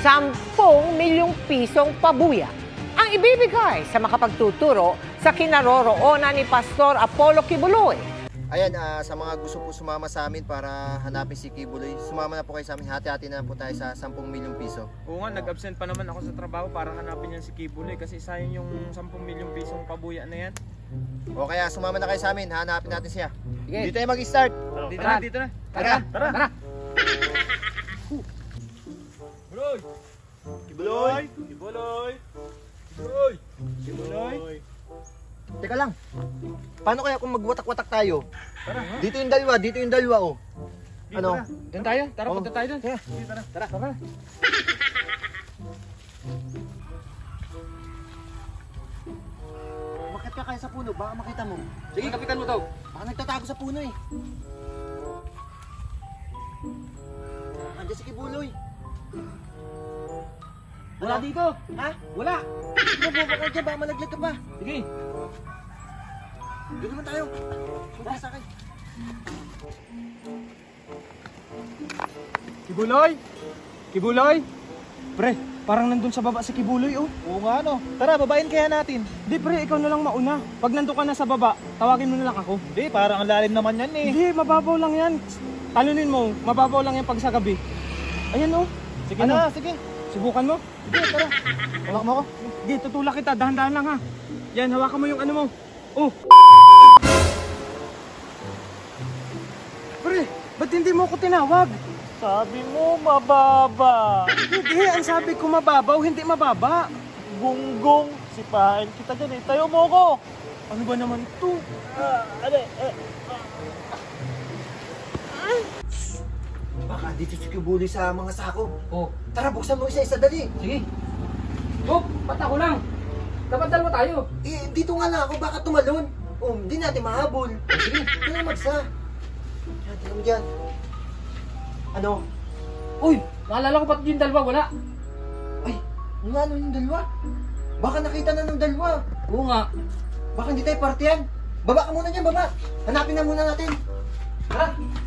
10 milyong pisong pabuya ang ibibigay sa makapagtuturo sa kinaroroonan ni Pastor Apollo Kibuloy. Ayan, sa mga gusto po sumama sa amin para hanapin si Kibuloy, sumama na po kayo sa amin. Hati-hati na po tayo sa 10 milyong piso. Oo nga, nag-absent pa naman ako sa trabaho para hanapin yan si Kibuloy kasi sayang yung 10 milyong pisong pabuya na yan. O kaya sumama na kayo sa amin, hanapin natin siya. Sige. Dito tayo mag-start. Dito na, dito na. Tara, tara. Kibuloy! Kibuloy! Kibuloy! Kibuloy! Kibuloy! Teka lang, paano kaya kung magwatak-watak tayo? Tara. Dito yung dalawa, oh. Ano? Doon tayo, tara, Oh. punta tayo doon. Tara. Tara. Tara. Bakit ka kaya sa puno? Baka makita mo. Sige, kapitan mo daw. Baka nagtatago sa puno eh. Andiyan si Kibuloy. Wala dito. Ha? Wala. Sige, bubak ka dyan, baka malaglag ka pa. Sige. Doon naman tayo. Punta sa akin. Kibuloy! Kibuloy! Pre, parang nandun sa baba si Kibuloy, oh. Oo nga no. Tara, babain kaya natin. Di pre, ikaw na lang mauna. Pag nandun ka na sa baba, tawagin mo na lang ako. Hindi, parang ang lalim naman yan eh. Hindi, mababaw lang yan. Talunin mo, mababaw lang yan pag sa gabi. Ayan, oh. Sige Ano? na. Sige. Subukan mo. Sige, tara. Hawak mo ako. Sige, tutulak kita. Dahan-dahan lang ha. Yan, hawakan mo yung ano mo. Oh. Pre, ba't hindi mo ako tinawag? Sabi mo, mababa. Hindi, ang sabi ko mababaw, hindi mababa. Gunggong, sipahin kita dyan eh. Tayo mo ko. Ano ba naman ito? Baka dito si Kibuloy sa mga sako. Oh, Tara, buksan mo isa-isa, dali. sige. Oh, ba't ako lang? Dapat dalawa tayo. Eh, dito nga lang ako, baka tumalon. Oh, hindi natin mahabol. Sige, tingnan magsa. Yan, tingnan mo dyan. Ano? Uy, naalala ko ba't yung dalawa wala? Ay, ano ano yung dalawa? Baka nakita na ng dalawa. Oo nga. Baka hindi tayo partiyan. Baba ka muna dyan, baba. Hanapin na muna natin. Tara.